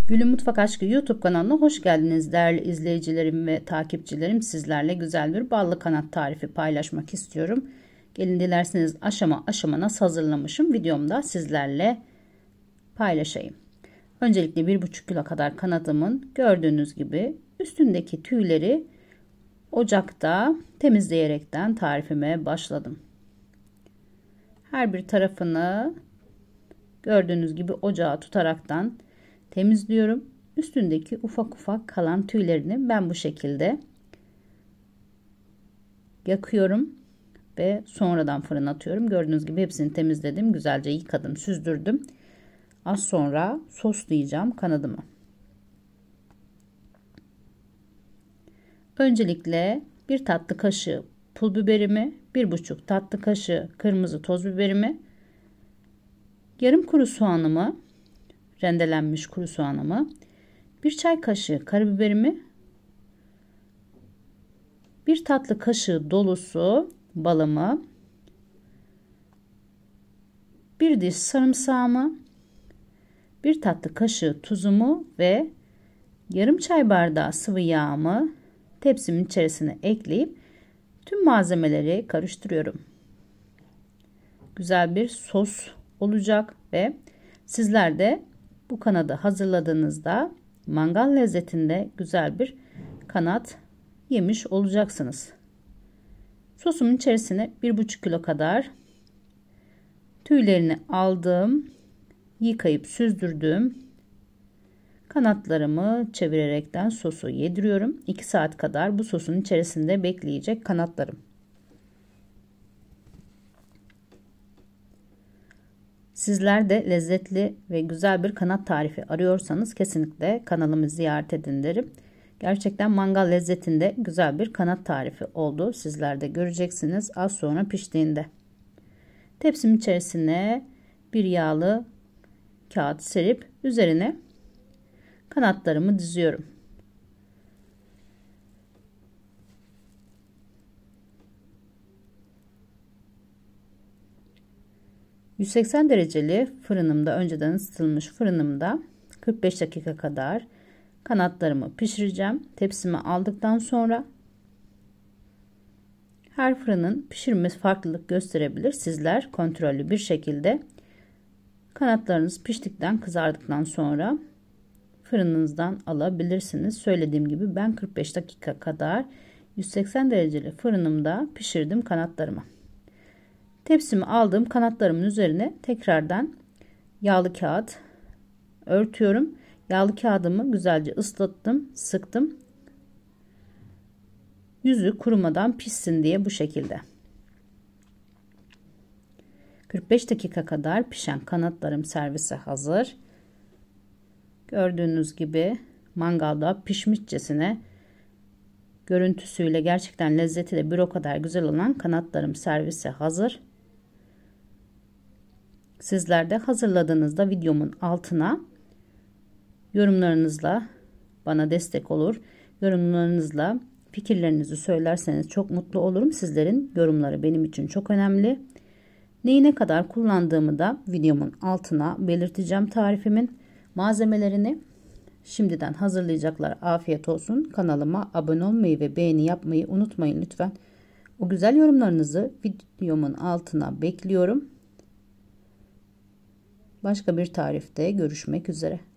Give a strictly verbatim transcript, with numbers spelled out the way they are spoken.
Gül'ün Mutfak Aşkı YouTube kanalına hoş geldiniz değerli izleyicilerim ve takipçilerim. Sizlerle güzel bir ballı kanat tarifi paylaşmak istiyorum. Gelin dilerseniz aşama aşama nasıl hazırlamışım videomda sizlerle paylaşayım. Öncelikle bir buçuk kilo kadar kanadımın gördüğünüz gibi üstündeki tüyleri ocakta temizleyerekten tarifime başladım. Her bir tarafını gördüğünüz gibi ocağa tutaraktan temizliyorum. Üstündeki ufak ufak kalan tüylerini ben bu şekilde yakıyorum ve sonradan fırına atıyorum. Gördüğünüz gibi hepsini temizledim. Güzelce yıkadım, süzdürdüm. Az sonra soslayacağım kanadımı. Öncelikle bir tatlı kaşığı pul biberimi, bir buçuk tatlı kaşığı kırmızı toz biberimi, yarım kuru soğanımı, rendelenmiş kuru soğanımı, bir çay kaşığı karabiberimi, bir tatlı kaşığı dolusu balımı, bir diş sarımsağımı, bir tatlı kaşığı tuzumu ve yarım çay bardağı sıvı yağımı tepsimin içerisine ekleyip tüm malzemeleri karıştırıyorum. Güzel bir sos olacak ve sizler de bu kanadı hazırladığınızda mangal lezzetinde güzel bir kanat yemiş olacaksınız. Sosumun içerisine bir buçuk kilo kadar tüylerini aldım, yıkayıp süzdürdüm. Kanatlarımı çevirerekten sosu yediriyorum. iki saat kadar bu sosun içerisinde bekleyecek kanatlarım. Sizler de lezzetli ve güzel bir kanat tarifi arıyorsanız kesinlikle kanalımı ziyaret edin derim. Gerçekten mangal lezzetinde güzel bir kanat tarifi oldu. Sizler de göreceksiniz az sonra piştiğinde. Tepsimin içerisine bir yağlı kağıt serip üzerine kanatlarımı diziyorum. yüz seksen dereceli fırınımda, önceden ısıtılmış fırınımda kırk beş dakika kadar kanatlarımı pişireceğim. Tepsime aldıktan sonra her fırının pişirmesi farklılık gösterebilir. Sizler kontrollü bir şekilde kanatlarınız piştikten, kızardıktan sonra fırınınızdan alabilirsiniz. Söylediğim gibi ben kırk beş dakika kadar yüz seksen dereceli fırınımda pişirdim kanatlarımı. Tepsimi aldığım kanatlarımın üzerine tekrardan yağlı kağıt örtüyorum. Yağlı kağıdımı güzelce ıslattım, sıktım. Yüzü kurumadan pişsin diye bu şekilde. kırk beş dakika kadar pişen kanatlarım servise hazır. Gördüğünüz gibi mangalda pişmişçesine, görüntüsüyle gerçekten lezzeti de bir o kadar güzel olan kanatlarım servise hazır. Sizler de hazırladığınızda videomun altına yorumlarınızla bana destek olur. Yorumlarınızla fikirlerinizi söylerseniz çok mutlu olurum. Sizlerin yorumları benim için çok önemli. Neyi ne kadar kullandığımı da videomun altına belirteceğim tarifimin malzemelerini. Şimdiden hazırlayacaklar afiyet olsun. Kanalıma abone olmayı ve beğeni yapmayı unutmayın lütfen. O güzel yorumlarınızı videomun altına bekliyorum. Başka bir tarifte görüşmek üzere.